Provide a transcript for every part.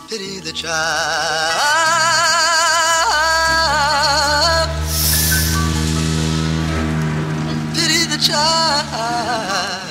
Pity the child. Pity the child.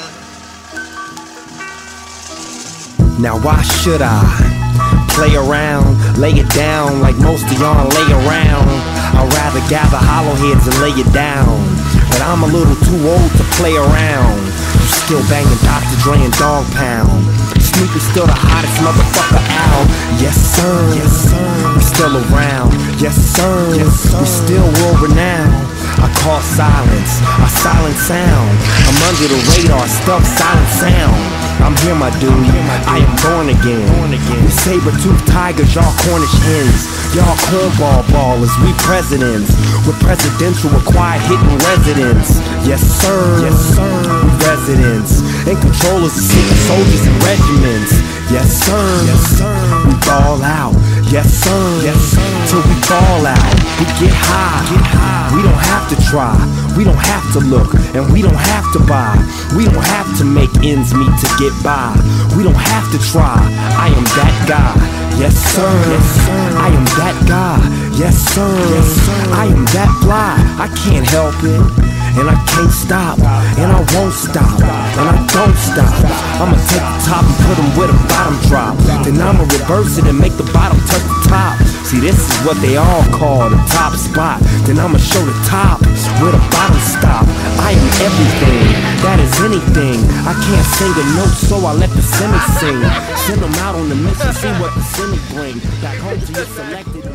Now why should I play around, lay it down like most of y'all lay around? I'd rather gather hollow heads and lay it down, but I'm a little too old to play around. Still banging Dr. Dre and Dog Pound. Snoop is still the hottest motherfucker out. Yes sir, yes sir. We still around. Yes sir, yes sir. We still world renowned. I call silence, a silent sound. I'm under the radar, stuff silent sound. I'm here, my dude, I am born again. We saber-toothed tigers, y'all Cornish hens. Y'all cornball ballers, we presidents. With presidential required hitting residents. Yes sir, yes sir. We residents and controllers of secret soldiers and regiments. Yes sir, yes sir. We ball out. Yes sir, yes sir. Till we fall out, we get high. We don't have to try, we don't have to look, and we don't have to buy. We don't have to make ends meet to get by. We don't have to try, I am that guy. Yes sir, yes sir. I am that guy. Yes sir, yes sir. I am that fly, I can't help it. And I can't stop, and I won't stop, and I don't stop. I'ma take the top and put them where the bottom drop. Then I'ma reverse it and make the bottom touch the top. See, this is what they all call the top spot. Then I'ma show the top where the bottom stop. I am everything, that is anything. I can't sing a note, so I let the cynics sing. Send them out on the mission, see what the cynic bring. Back home to your selected